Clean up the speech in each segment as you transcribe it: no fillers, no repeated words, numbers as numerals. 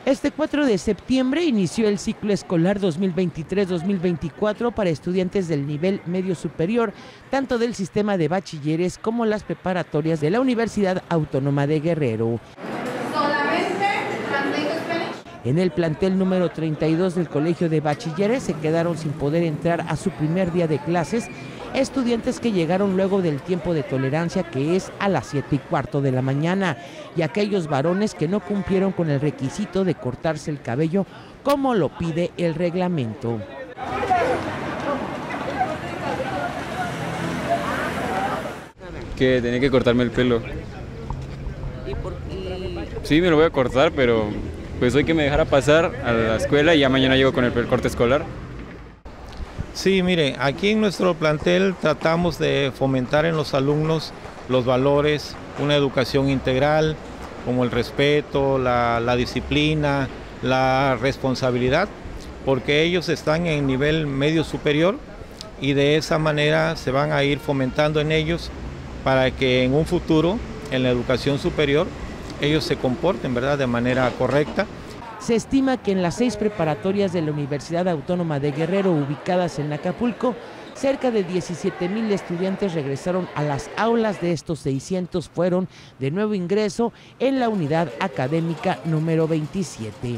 Este 4 de septiembre inició el ciclo escolar 2023-2024 para estudiantes del nivel medio superior, tanto del sistema de bachilleres como las preparatorias de la Universidad Autónoma de Guerrero. En el plantel número 32 del Colegio de Bachilleres se quedaron sin poder entrar a su primer día de clases estudiantes que llegaron luego del tiempo de tolerancia, que es a las 7:15 de la mañana, y aquellos varones que no cumplieron con el requisito de cortarse el cabello como lo pide el reglamento. Que tenía que cortarme el pelo. ¿Y por qué? Sí, me lo voy a cortar, pero pues hoy que me dejara pasar a la escuela y ya mañana llego con el corte escolar. Sí, mire, aquí en nuestro plantel tratamos de fomentar en los alumnos los valores, una educación integral, como el respeto, la disciplina, la responsabilidad, porque ellos están en nivel medio superior y de esa manera se van a ir fomentando en ellos para que en un futuro, en la educación superior, ellos se comporten, ¿verdad?, de manera correcta. Se estima que en las 6 preparatorias de la Universidad Autónoma de Guerrero ubicadas en Acapulco, cerca de 17,000 estudiantes regresaron a las aulas. De estos 600 fueron de nuevo ingreso en la unidad académica número 27.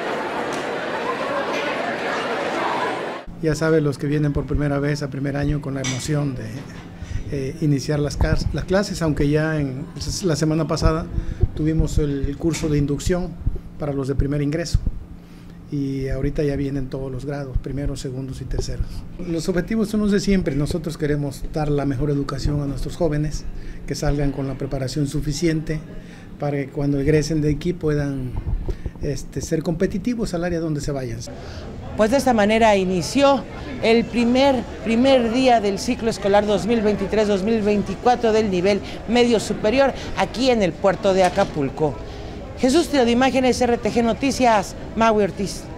Ya saben, los que vienen por primera vez a primer año con la emoción de iniciar las clases, aunque ya la semana pasada tuvimos el curso de inducción para los de primer ingreso y ahorita ya vienen todos los grados, primeros, segundos y terceros. Los objetivos son los de siempre. Nosotros queremos dar la mejor educación a nuestros jóvenes, que salgan con la preparación suficiente para que cuando egresen de aquí puedan ser competitivos al área donde se vayan. Pues de esta manera inició el primer día del ciclo escolar 2023-2024 del nivel medio superior aquí en el puerto de Acapulco. Jesús Trío de Imágenes, RTG Noticias, Maui Ortiz.